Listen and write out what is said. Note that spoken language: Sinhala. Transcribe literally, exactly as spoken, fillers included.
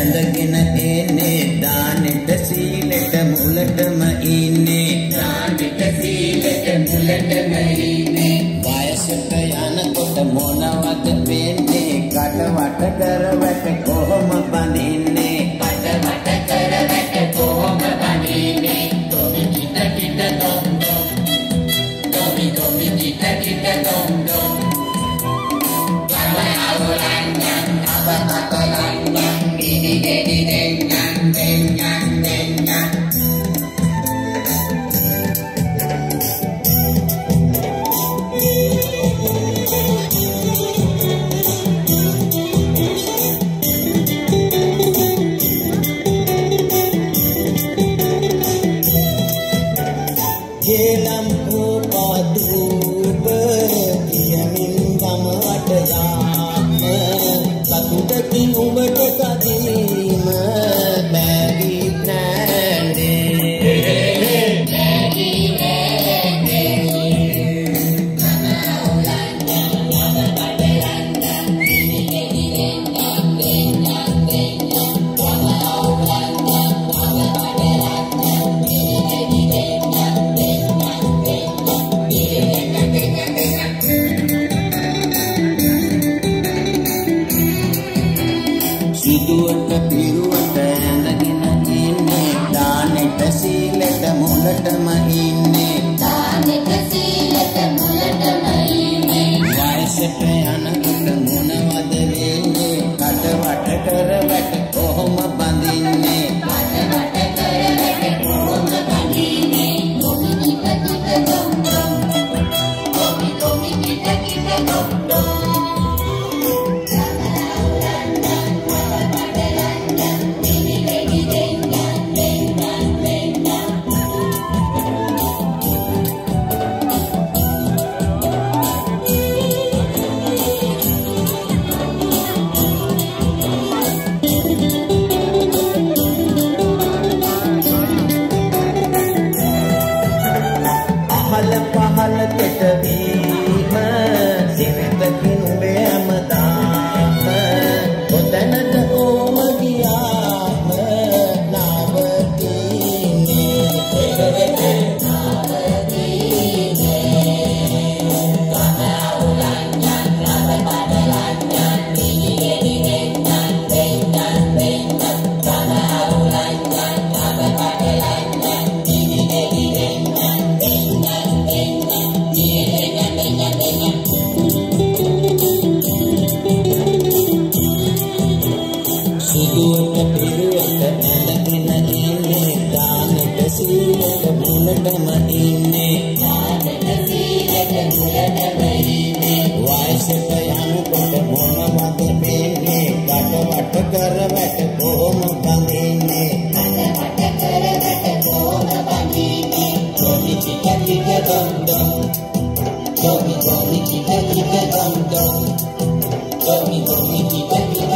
ඇඳගෙන එන්නේ දානෙට සීලෙට මුලටම ඉන්නේ දානෙට සීලෙට මුලටම ඉන්නේ වයසට යනකොට මොනවද වෙන්නේ කටවට කරවට කොහොම බඳින්නේ කටවට කරවට කොහොම බඳින්නේ තොමි කිට කිට දොම් දොම් තොමි තොමි කිට කිට දොම් දොම් අවලංගන් අවතකලංගන් දිදි දෙදි දෙන්නන් දෙන්නන් දෙන්නන් Gelam upaduba yamin gamata yaama katudakin ubata kadima bagi nande bagi nande nama ulanda nama padelanda ini ini dengan dengan dengan nama ulanda nama padelanda ini ini dengan Siduwata piruwata ඇඳගෙන ඉන්නේ දානෙට සීලෙට මුලටම ඉන්නේ දානෙට සීලෙට මුලටම ඉන්නේ වයසට යනකොට මොනවද වෙන්නේ කටවට කරවට කොහොම බඳින්නේ කටවට කරවට කොහොම බඳින්නේ කොමි කිට කිට දොම් දොම් කොමි කොමි කිට කිට දොම් දොම් Pahal ketadima sirtakin beamadama kotanata omagiyama navatine navatine kana ulangan rasa padalangan ini ini dengan dengan dengan kana ulangan rasa padalangan ini ini dengan dengan Siduwata piruwata ඇඳගෙන ඉන්නේ දානෙට සීලෙට මුලටම ඉන්නේ දානෙට සීලෙට මුලටම ඉන්නේ වයසට යනකොට මොනවද වෙන්නේ කටවට කරවට කොහොම බඳින්නේ කටවට කරවට කොහොම බඳින්නේ තොමි කිට කිට දොම් දොම් Tommy, Tommy, kita kita dong dong. Tommy, Tommy, kita kita